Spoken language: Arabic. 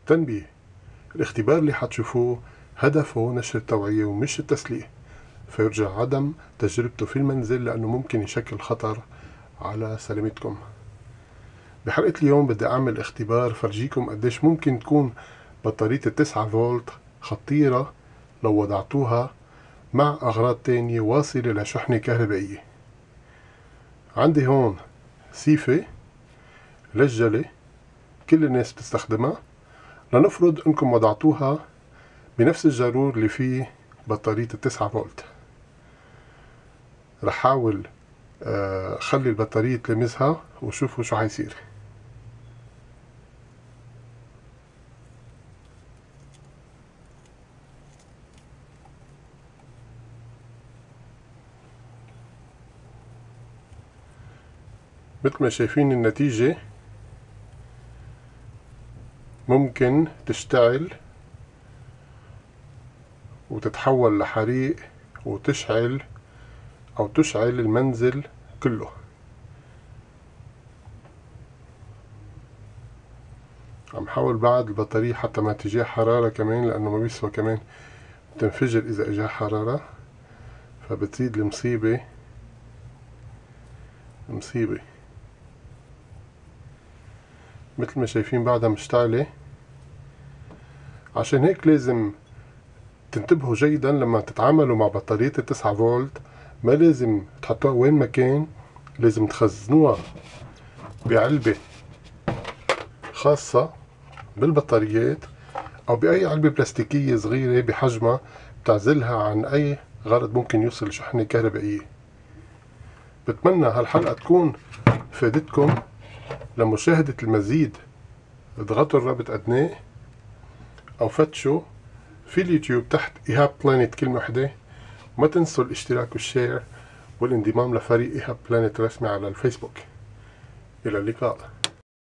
تنبيه: الاختبار اللي حتشوفوه هدفه نشر التوعية ومش التسلية، فيرجى عدم تجربته في المنزل لأنه ممكن يشكل خطر على سلامتكم. بحلقة اليوم بدي أعمل اختبار فرجيكم قديش ممكن تكون بطارية 9 فولت خطيرة لو وضعتوها مع أغراض تانية واصلة لشحنة كهربائية. عندي هون سيفة لجلة كل الناس بتستخدمها. لنفرض انكم وضعتوها بنفس الجارور اللي فيه بطارية 9 فولت. رح حاول خلي البطارية تلمسها وشوفوا شو حيصير. مثل ما شايفين النتيجة ممكن تشتعل وتتحول لحريق وتشعل أو تشعل المنزل كله. عم حاول بعد البطارية حتى ما تجاه حرارة كمان، لأنه ما بيسوى كمان تنفجر إذا اجاه حرارة، فبتزيد المصيبة مصيبة. مثل ما شايفين بعدها مشتعلة. عشان هيك لازم تنتبهوا جيدا لما تتعاملوا مع بطارية 9 فولت. ما لازم تحطوها وين ما كان، لازم تخزنوها بعلبة خاصة بالبطاريات أو بأي علبة بلاستيكية صغيرة بحجمها بتعزلها عن أي غرض ممكن يوصل شحنة كهربائية. بتمنى هالحلقة تكون فادتكم. لمشاهدة المزيد اضغطوا الرابط أدناه أو فتشوا في اليوتيوب تحت إيهاب بلانيت كلمة واحدة. ما تنسوا الاشتراك والشير والانضمام لفريق إيهاب بلانيت الرسمي على الفيسبوك. إلى اللقاء.